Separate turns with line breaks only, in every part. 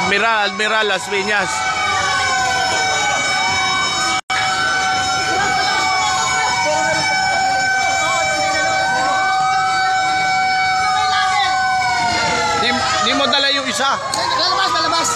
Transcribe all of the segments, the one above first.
Admiral Las Piñas. Di mo dala yung isa.
Lalabas.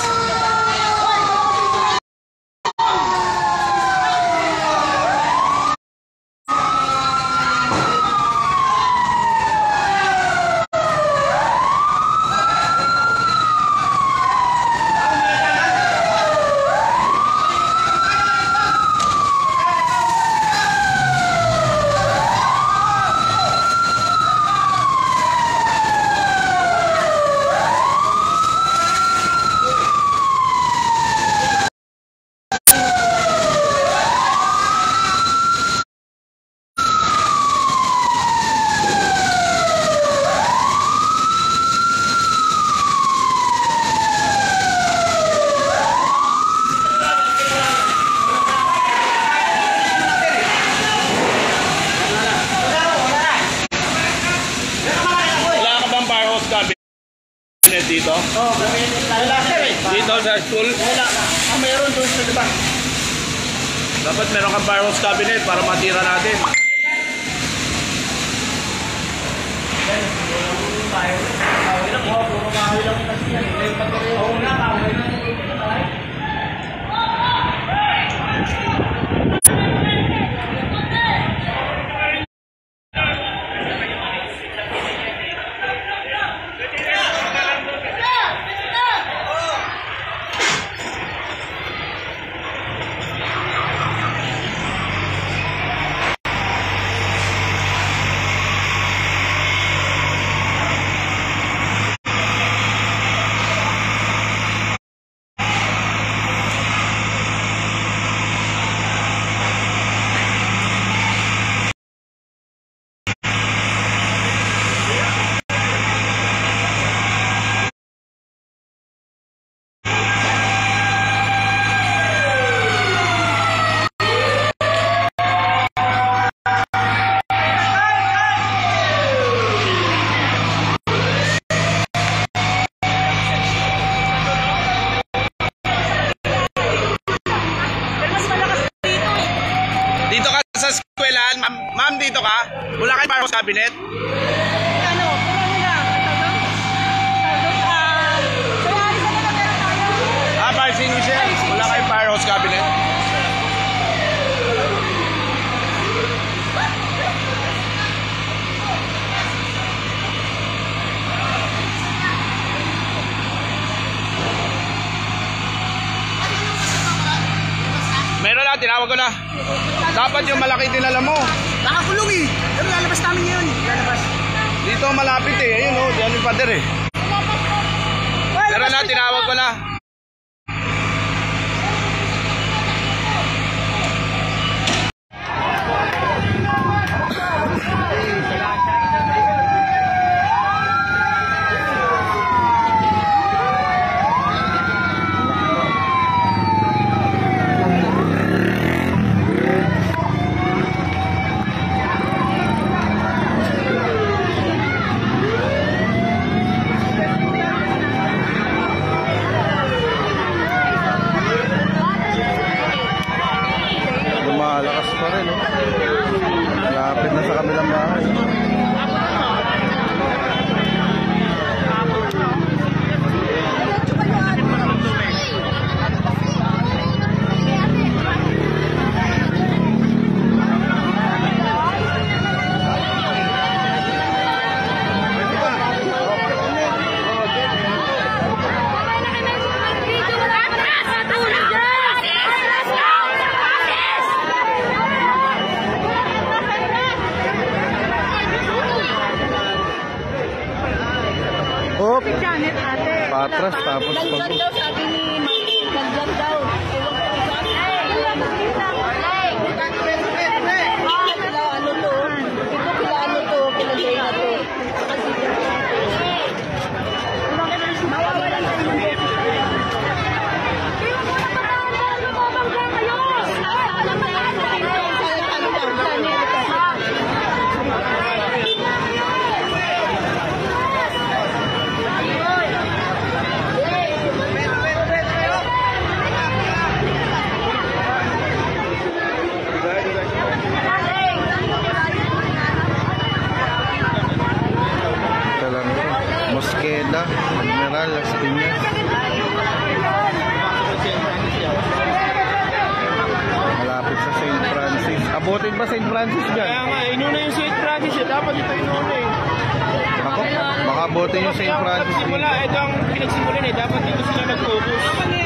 Dito?
Oo,
dito sa school?
Mayroon doon sa diba?
Dapat meron kang firehouse cabinet para matira natin. Ma'am, dito ka? Wala kayo firehouse cabinet?
Ano?
Fire extinguisher? Wala kayo firehouse cabinet? Meron na, tinawag ko na. Dapat yung malaki dinala mo.
Nakakulong eh. Pero lalabas namin ngayon.
Dito malapit eh. Ayun o, diyan yung pader eh. Meron na, tinawag ko na.
Lumalakas pa rin, no? Malapit na sa kabilang bahay. Patras tapos pag
sabi ni Magdan daw.
Sala, General, Las Piñas. Malapit sa St. Francis. Abutin ba St. Francis dyan?
Kaya nga, inuna yung St. Francis eh. Dapat ito inuna eh.
Ako, baka abutin yung St. Francis.
Simula, ito ang pinagsimulan eh. Dapat dito sila nag-focus.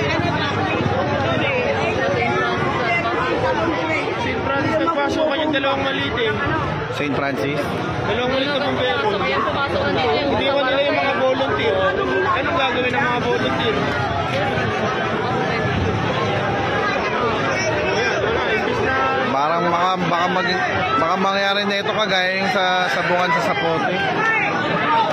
St. Francis, nagpasok kanyang dalawang maliit eh.
St. Francis?
Dalawang maliit na bumbero. Hindi ko nila yung mga volunteer. Anong gagawin ng mga volunteer?
Parang baka mangyari na ito kagaya yung sa sabungan sa Sapote.